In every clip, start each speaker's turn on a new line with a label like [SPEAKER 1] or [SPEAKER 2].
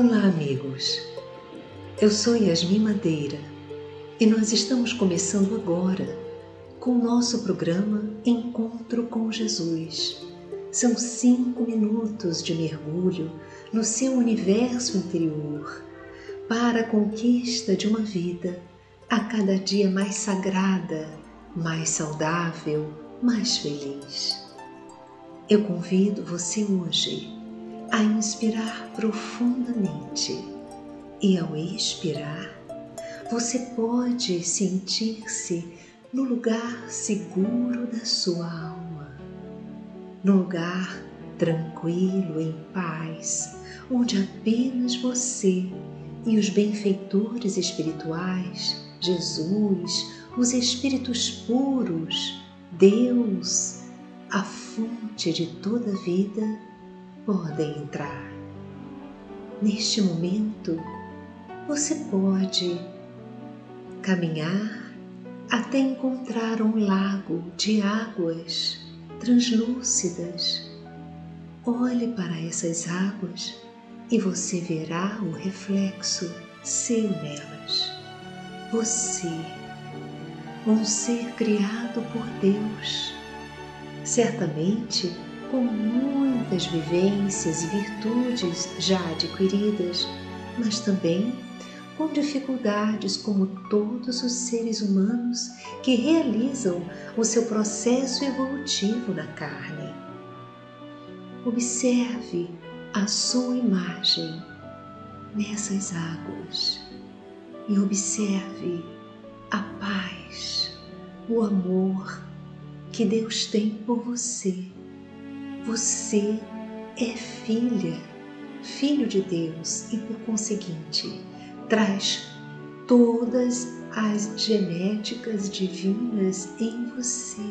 [SPEAKER 1] Olá, amigos! Eu sou Yasmin Madeira e nós estamos começando agora com o nosso programa Encontro com Jesus. São 5 minutos de mergulho no seu universo interior para a conquista de uma vida a cada dia mais sagrada, mais saudável, mais feliz. Eu convido você hoje a inspirar profundamente e ao expirar, você pode sentir-se no lugar seguro da sua alma, num lugar tranquilo, em paz, onde apenas você e os benfeitores espirituais, Jesus, os espíritos puros, Deus, a fonte de toda vida, podem entrar. Neste momento, você pode caminhar até encontrar um lago de águas translúcidas. Olhe para essas águas e você verá o reflexo seu nelas. Você, um ser criado por Deus, certamente com muitas vivências e virtudes já adquiridas, mas também com dificuldades como todos os seres humanos que realizam o seu processo evolutivo na carne. Observe a sua imagem nessas águas e observe a paz, o amor que Deus tem por você. Você é filho de Deus e, por conseguinte, traz todas as genéticas divinas em você.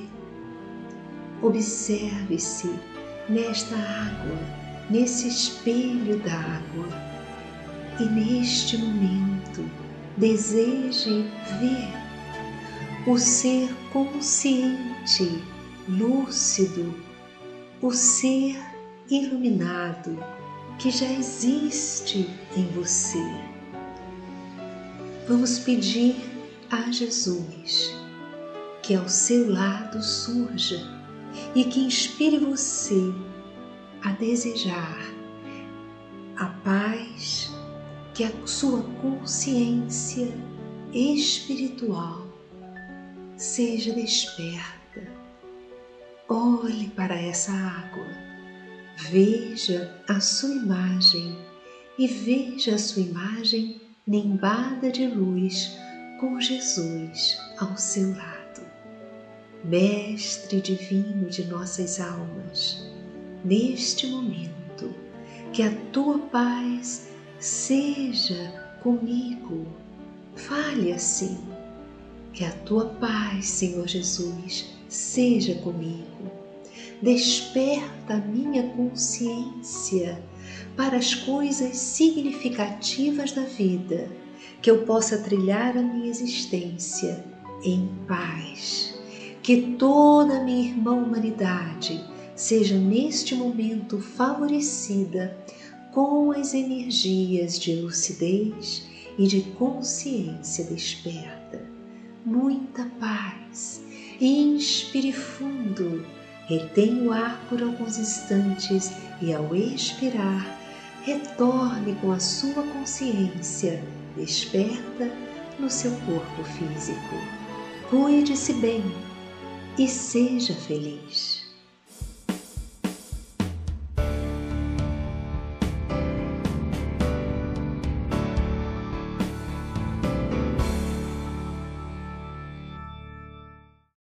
[SPEAKER 1] Observe-se nesta água, nesse espelho d'água, e neste momento deseje ver o ser consciente, lúcido, o ser iluminado que já existe em você. Vamos pedir a Jesus que ao seu lado surja e que inspire você a desejar a paz, que a sua consciência espiritual seja desperta. Olhe para essa água, veja a sua imagem e veja a sua imagem nimbada de luz com Jesus ao seu lado. Mestre divino de nossas almas, neste momento, que a tua paz seja comigo. Fale assim: que a tua paz, Senhor Jesus, seja comigo. Desperta a minha consciência para as coisas significativas da vida, que eu possa trilhar a minha existência em paz. Que toda a minha irmã humanidade seja neste momento favorecida com as energias de lucidez e de consciência desperta. Muita paz. Inspire fundo, retenha o ar por alguns instantes e, ao expirar, retorne com a sua consciência desperta no seu corpo físico. Cuide-se bem e seja feliz.